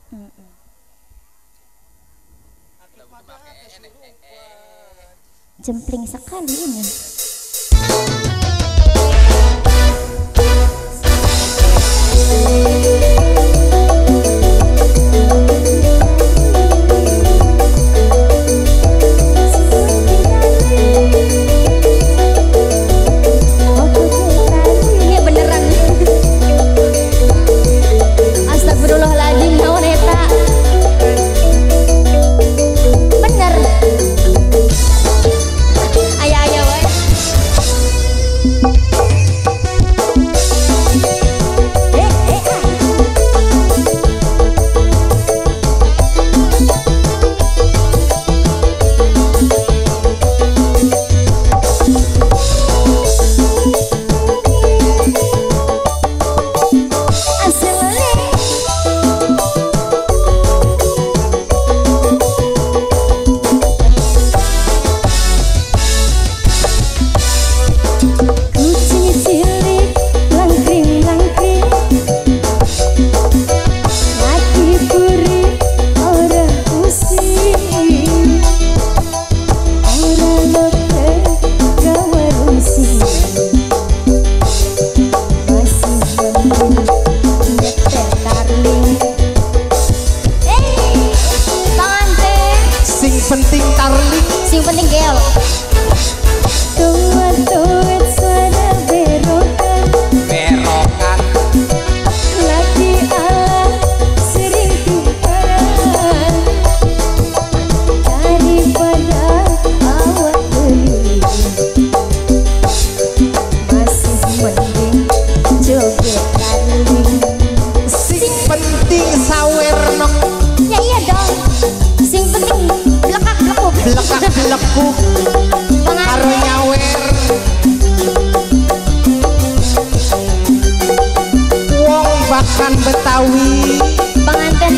Jempling sekali ini. Sing penting gel. Tuan suara berokan. Berokan. Lagi ala sering tukaran. Daripada awak beli. Masih mending joget lari. Sing penting sawer nok. Ya iya dong. Sing penting lekuk karo nyawer wong bahkan Betawi panganten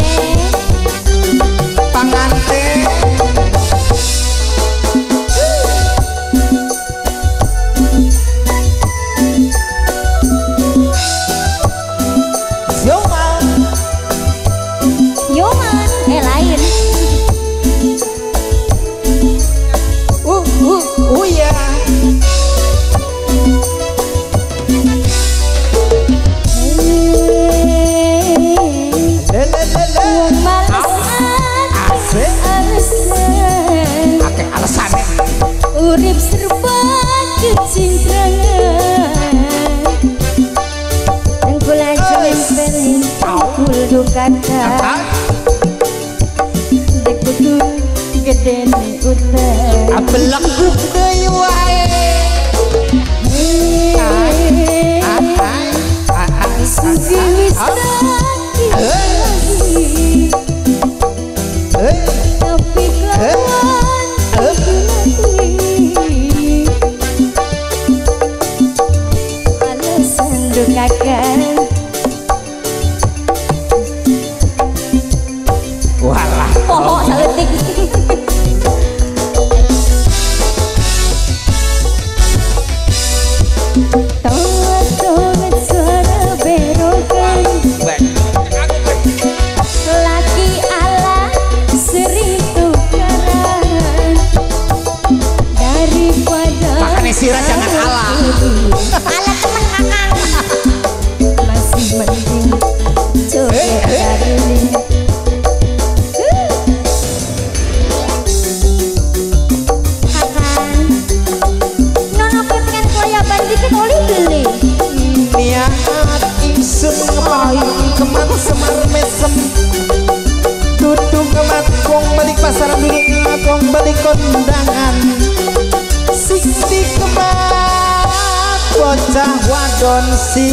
Yoman lain. Ya. Alasan urip serba kecintrangan dan kula jempelin kul kata dek betul gede nih utang abelak deui wae tapi kelakuan alasan dukakan walah pohon saletik sirah jangan kalah. Kalah temen kakang. Masih mending joget lari. Kakang, nono pengen koya bandikin oli beli. Niat ingsun ngepayu kemat semar mesem. Tutu kemat wong balik pasar dulu kemat wong balik kondangan. Siksi kemat bocah wadon si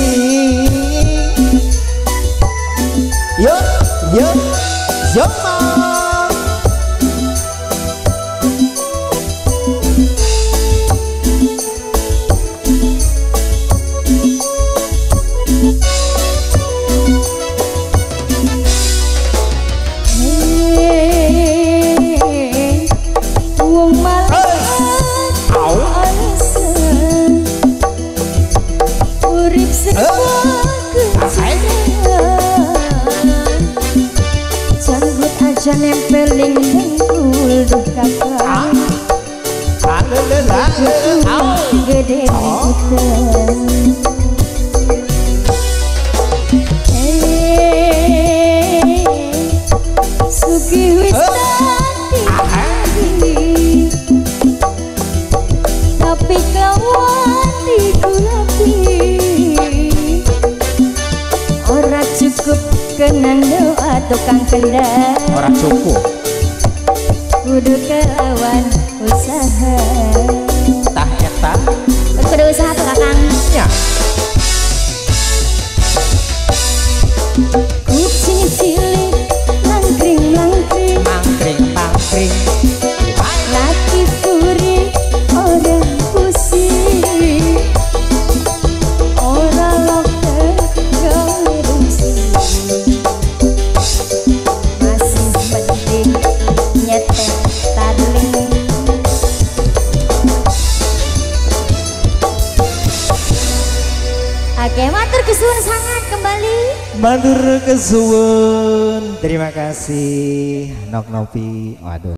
yo nempeling dengkul duh kakak gede utang sugi wis tapi kawan digulapi ora cukup kenang doa tukang kendang ora cukup kudu kelawan usaha tah eta kudu usaha tuh kakang ya kucing cilik langkring langkring mangkring mangkring laki puri orang pusing orang lokal gawe bungsi masih penting nyetek tarling Oke, matur kesuwun sangat kembali. matur kesuwun terima kasih Nok Nopi waduh